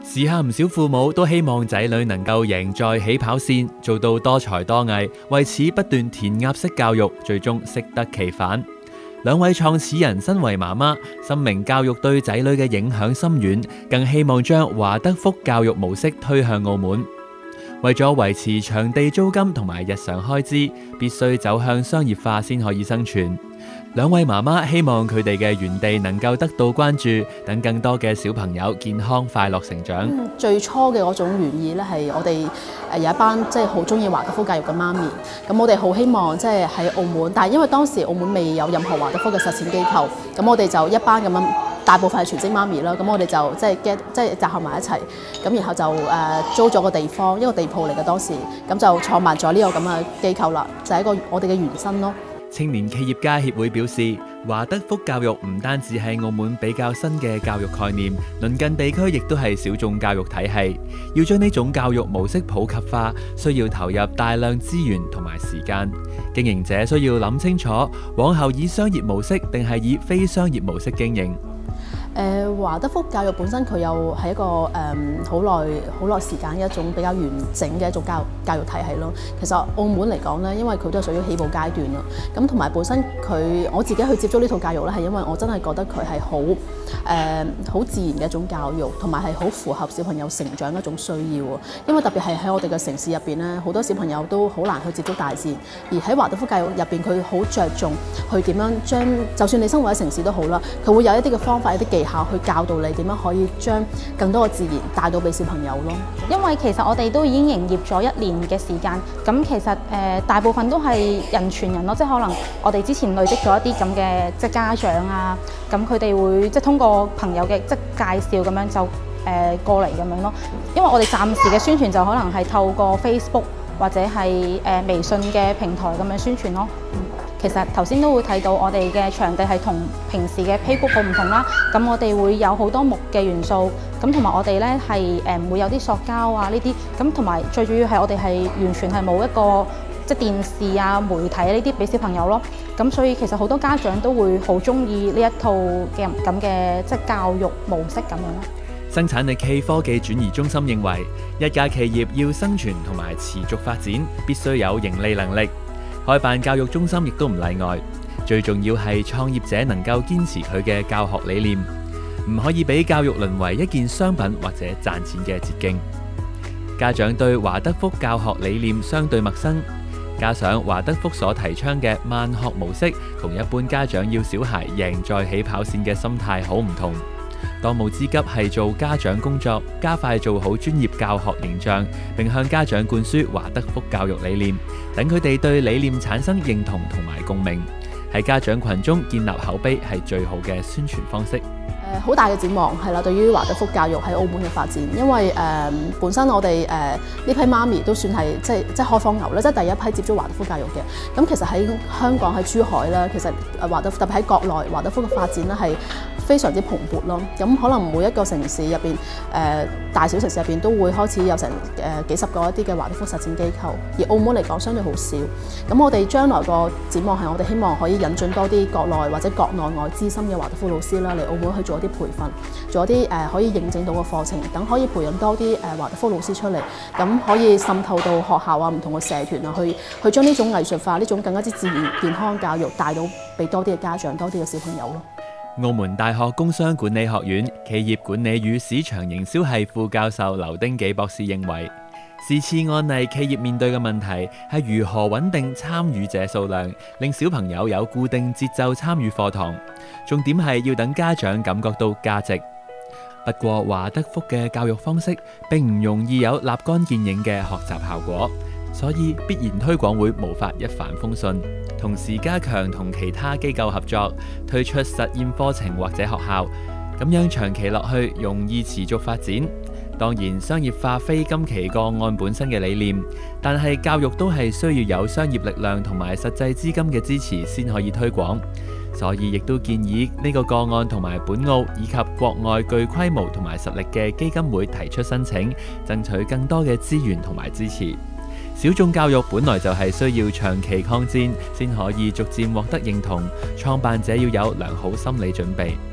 時下唔少父母都希望仔女能夠贏在起跑線，做到多才多藝，為此不斷填鴨式教育，最終適得其反。兩位創始人身為媽媽，深明教育對仔女嘅影響深遠，更希望將華德福教育模式推向澳門。為咗維持場地租金同埋日常開支，必須走向商業化先可以生存。兩位媽媽希望佢哋嘅園地能夠得到關注，等更多嘅小朋友健康快樂成長。 最初嘅嗰種原意咧，係我哋有一班即係好中意華德福教育嘅媽咪，咁我哋好希望即係喺澳門，但係因為當時澳門未有任何華德福嘅實踐機構，咁我哋就一班咁樣，大部分係全職媽咪啦，咁我哋就即係集合埋一齊，咁然後就租咗個地方，一個地鋪嚟嘅當時，咁就創辦咗呢個咁嘅機構啦，就係一個我哋嘅原身咯。 青年企業家協會表示，華德福教育唔單止係澳門比較新嘅教育概念，鄰近地區亦都係小眾教育體系。要將呢種教育模式普及化，需要投入大量資源同埋時間。經營者需要諗清楚，往後以商業模式定係以非商業模式經營。 華德福教育本身佢又係一個好耐時間嘅一種比較完整嘅一種教育體系咯。其實澳門嚟講咧，因為佢都係屬於起步階段啦。咁同埋本身我自己去接觸呢套教育咧，係因為我真係覺得佢係好自然嘅一種教育，同埋係好符合小朋友成長嘅一種需要。因為特別係喺我哋嘅城市入邊咧，好多小朋友都好難去接觸大自然，而喺華德福教育入邊，佢好着重去點樣將，就算你生活喺城市都好啦，佢會有一啲嘅方法、一啲技巧去教導你點樣可以將更多嘅自然帶到俾小朋友咯。 因為其實我哋都已經營業咗1年嘅時間，咁其實大部分都係人傳人咯，即係可能我哋之前累積咗一啲咁嘅即係家長啊，咁佢哋會即係通過朋友嘅即係介紹咁樣就過嚟咁樣咯。因為我哋暫時嘅宣傳就可能係透過 Facebook 或者係微信嘅平台咁樣宣傳咯。其實頭先都會睇到我哋嘅場地係同平時嘅 playgroup 好唔同啦。咁我哋會有好多木嘅元素，咁同埋我哋咧係唔會有啲塑膠啊呢啲，咁同埋最主要係我哋係完全係冇一個即係電視啊媒體呢啲俾小朋友咯。咁所以其實好多家長都會好中意呢一套嘅咁嘅即係教育模式咁樣咯。 生產力暨科技轉移中心認為，一家企業要生存同埋持續發展，必須有盈利能力。開辦教育中心亦都唔例外，最重要係創業者能夠堅持佢嘅教學理念，唔可以俾教育淪為一件商品或者賺錢嘅捷徑。家長對華德福教學理念相對陌生，加上華德福所提倡嘅慢學模式，同一般家長要小孩贏在起跑線嘅心態好唔同。當務之急係做家長工作，加快做好專業教學形象，並向家長灌輸華德福教育理念，等佢哋對理念產生認同同埋共鳴。喺家長群中建立口碑係最好嘅宣傳方式。 好大嘅展望係啦，對於華德福教育喺澳門嘅發展，因為本身我哋呢批媽咪都算係即係開荒牛啦，即係第一批接觸華德福教育嘅。咁其實喺香港喺珠海啦，其實華德福特別喺國內華德福嘅發展咧係非常之蓬勃咯。咁可能每一個城市入邊大小城市入邊都會開始有成幾十個一啲嘅華德福實踐機構，而澳門嚟講相對好少。咁我哋將來個展望係我哋希望可以引進多啲國內或者國內外資深嘅華德福老師啦嚟澳門去做一啲培訓，做一啲可以認證到嘅課程，等可以培養多啲華德福老師出嚟，咁可以滲透到學校啊、唔同嘅社團啊，去將呢種藝術化、呢種更加之自然健康教育帶到俾多啲嘅家長、多啲嘅小朋友咯。 澳門大學工商管理學院企業管理與市場營銷系副教授劉丁紀博士認為，是次案例企業面對嘅問題係如何穩定參與者數量，令小朋友有固定節奏參與課堂。重點係要等家長感覺到價值。不過華德福嘅教育方式並唔容易有立竿見影嘅學習效果，所以必然推廣會無法一帆風順。同時加強同其他機構合作，推出實驗課程或者學校，咁樣長期落去容易持續發展。當然，商業化非今期個案本身嘅理念，但係教育都係需要有商業力量同埋實際資金嘅支持先可以推廣。所以亦都建議呢個個案同埋本澳以及國外具規模同埋實力嘅基金會提出申請，爭取更多嘅資源同埋支持。小眾教育本來就係需要長期抗戰先可以逐漸獲得認同，創辦者要有良好心理準備。